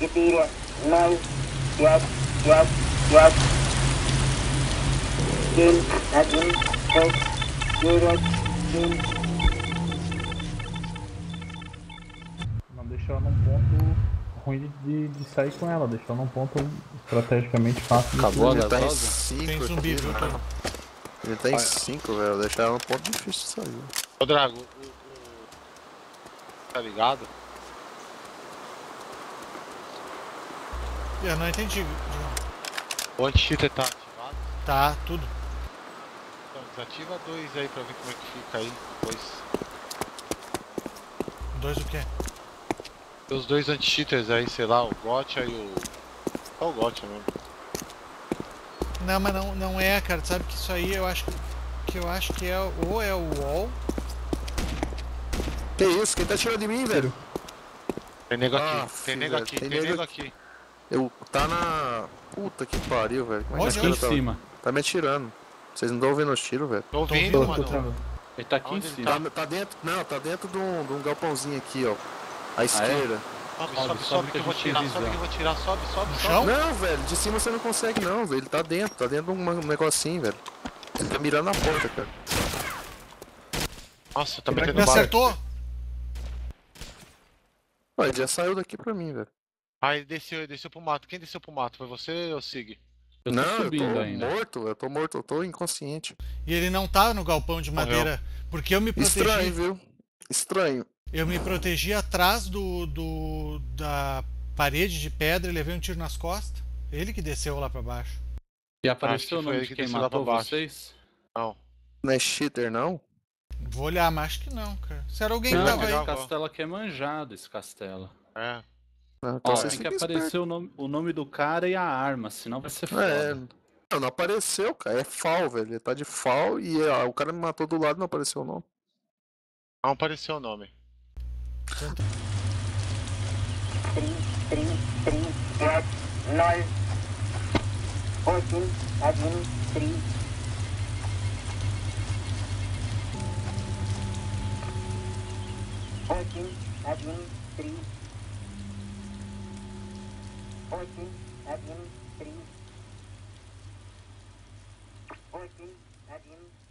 4, 0, 5, 4, 4, 7, 1, 6, 0, 5. Não deixa ela num ponto ruim de sair com ela, deixa ela num ponto estrategicamente fácil. Acabou a Ele tá em gasosa? 5 Tem zumbi, aqui, viu, né? Tony? Ele tá em 5, velho. Deixar ela no ponto difícil de sair. Ô Drago, tá ligado? Eu não entendi. O anti-cheater tá ativado? Tá, tudo. Então desativa 2 aí pra ver como é que fica aí depois. 2 o quê? Tem os dois anti-cheaters aí, sei lá, o Gotcha e o... Só o Gotcha mesmo. Não, mas não é, cara. Sabe que isso aí eu acho que é ou é o wall. Que isso? Quem tá tirando de mim, velho? Tem nego aqui, Ah, tem nego velho, aqui, tem tem nego nego aqui. Eu tá na. Puta que pariu, velho. Como é que Onde? esse Aqui em cara cima. tá me atirando? Vocês não estão ouvindo os tiros, velho? Tô ouvindo, ouvindo, mano. Ele tá aqui Onde em ele cima. Tá dentro. Não, tá dentro de um galpãozinho aqui, ó. À esquerda. Sobe que eu vou tirar, sobe que eu vou tirar, sobe. chão? Não, velho, de cima você não consegue não, velho. Ele tá dentro de um negocinho, velho. Ele tá mirando na porta, cara. Nossa, tá Me metendo bala. acertou? Ó, ele já saiu daqui pra mim, velho. Ah, ele desceu pro mato. Quem desceu pro mato? Foi você ou Sig? Eu tô Não, subindo eu tô ainda. morto, eu tô inconsciente. E ele não tá no galpão de madeira. Porque eu me protegi. Estranho, viu? Estranho. Eu me protegi atrás da parede de pedra e levei um tiro nas costas. Ele que desceu lá pra baixo. E Acho apareceu que o foi nome ele de que quem desceu lá pra matou baixo. vocês? Não. Não é cheater, não? Vou olhar, mas acho que não, cara. Se era alguém que Não, tava esse aí. legal. castelo aqui é manjado, esse castelo. É. Não, então Ó, vocês tem que ficam aparecer espertos. o nome do cara e a arma, senão vai ser É, foda. não apareceu, cara. É FAL, velho. Ele tá de FAL e o cara me matou do lado e não apareceu não. Não apareceu o nome. 3, 3, 3, 4, 0, 8, 1, 3. 8, 1, 3. 8, 1, 3. 8, 1,